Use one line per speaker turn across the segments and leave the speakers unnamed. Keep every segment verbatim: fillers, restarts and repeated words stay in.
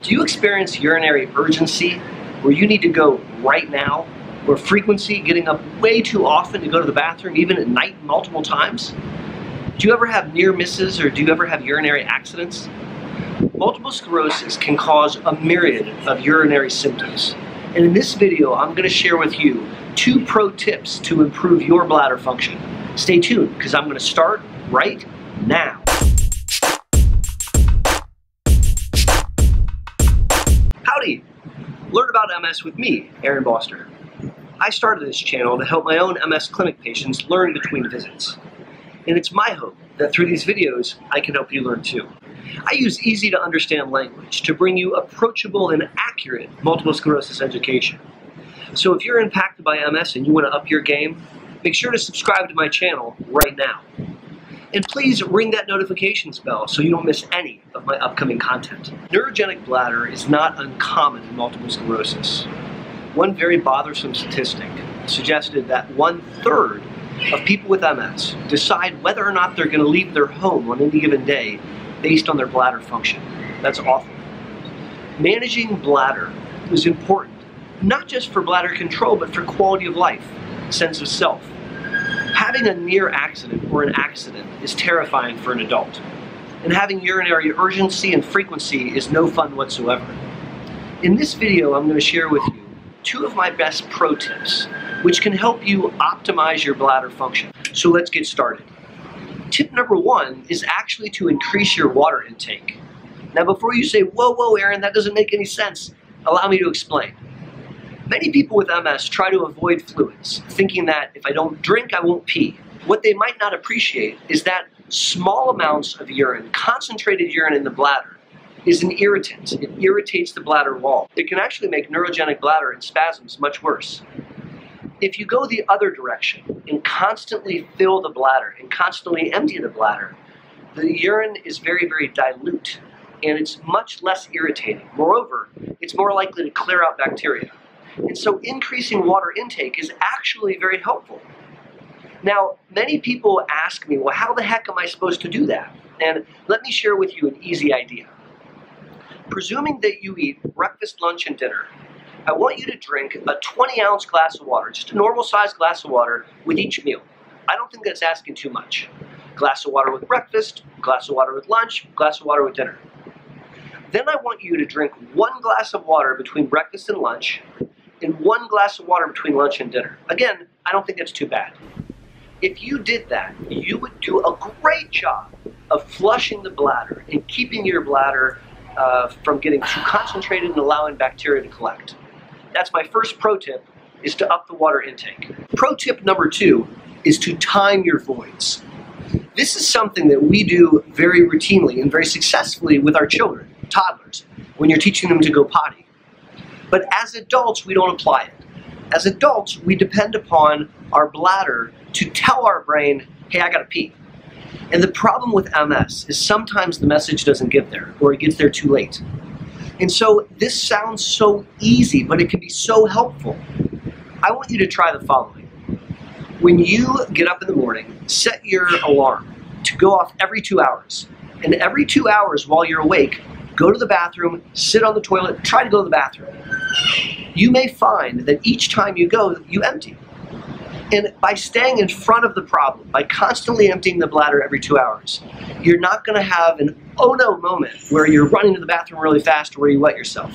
Do you experience urinary urgency where you need to go right now? Or frequency, getting up way too often to go to the bathroom, even at night multiple times? Do you ever have near misses, or do you ever have urinary accidents? Multiple sclerosis can cause a myriad of urinary symptoms. And in this video, I'm going to share with you two pro tips to improve your bladder function. Stay tuned, because I'm going to start right now. Howdy! Learn about M S with me, Aaron Boster. I started this channel to help my own M S clinic patients learn between visits. And it's my hope that through these videos, I can help you learn too. I use easy to understand language to bring you approachable and accurate multiple sclerosis education. So if you're impacted by M S and you want to up your game, make sure to subscribe to my channel right now. And please ring that notifications bell so you don't miss any of my upcoming content. Neurogenic bladder is not uncommon in multiple sclerosis. One very bothersome statistic suggested that one-third of people with M S decide whether or not they're going to leave their home on any given day based on their bladder function. That's awful. Managing bladder is important, not just for bladder control, but for quality of life, sense of self. Having a near accident or an accident is terrifying for an adult. And having urinary urgency and frequency is no fun whatsoever. In this video, I'm going to share with you two of my best pro tips, which can help you optimize your bladder function. So let's get started. Tip number one is actually to increase your water intake. Now before you say, whoa, whoa, Aaron, that doesn't make any sense, allow me to explain. Many people with M S try to avoid fluids, thinking that if I don't drink, I won't pee. What they might not appreciate is that small amounts of urine, concentrated urine in the bladder, is an irritant. It irritates the bladder wall. It can actually make neurogenic bladder and spasms much worse. If you go the other direction and constantly fill the bladder and constantly empty the bladder, the urine is very, very dilute and it's much less irritating. Moreover, it's more likely to clear out bacteria. And so increasing water intake is actually very helpful. Now, many people ask me, well, how the heck am I supposed to do that? And let me share with you an easy idea. Presuming that you eat breakfast, lunch, and dinner, I want you to drink a twenty ounce glass of water, just a normal sized glass of water with each meal. I don't think that's asking too much. Glass of water with breakfast, glass of water with lunch, glass of water with dinner. Then I want you to drink one glass of water between breakfast and lunch, and one glass of water between lunch and dinner. Again, I don't think that's too bad. If you did that, you would do a great job of flushing the bladder and keeping your bladder uh, from getting too concentrated and allowing bacteria to collect. That's my first pro tip, is to up the water intake. Pro tip number two is to time your voids. This is something that we do very routinely and very successfully with our children, toddlers, when you're teaching them to go potty. But as adults, we don't apply it. As adults, we depend upon our bladder to tell our brain, hey, I gotta pee. And the problem with M S is sometimes the message doesn't get there, or it gets there too late. And so this sounds so easy, but it can be so helpful. I want you to try the following. When you get up in the morning, set your alarm to go off every two hours. And every two hours while you're awake, go to the bathroom, sit on the toilet, try to go to the bathroom. You may find that each time you go, you empty. And by staying in front of the problem, by constantly emptying the bladder every two hours, you're not going to have an oh no moment where you're running to the bathroom really fast or where you wet yourself.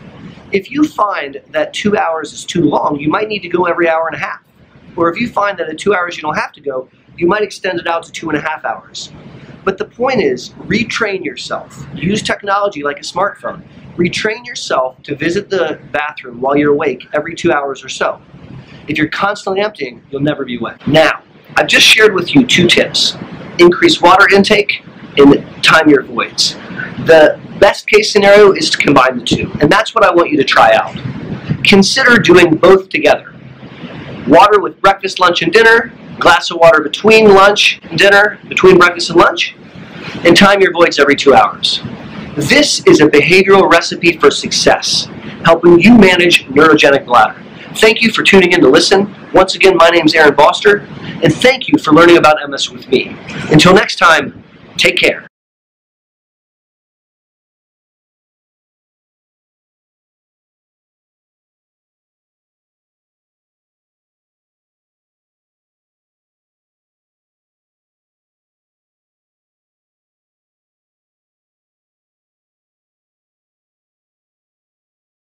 If you find that two hours is too long, you might need to go every hour and a half. Or if you find that at two hours you don't have to go, you might extend it out to two and a half hours. But the point is, retrain yourself. Use technology like a smartphone. Retrain yourself to visit the bathroom while you're awake every two hours or so. If you're constantly emptying, you'll never be wet. Now, I've just shared with you two tips. Increase water intake and time your voids. The best case scenario is to combine the two, and that's what I want you to try out. Consider doing both together. Water with breakfast, lunch, and dinner, glass of water between lunch and dinner, between breakfast and lunch, and time your voids every two hours. This is a behavioral recipe for success, helping you manage neurogenic bladder. Thank you for tuning in to listen. Once again, my name is Aaron Boster, and thank you for learning about M S with me. Until next time, take care.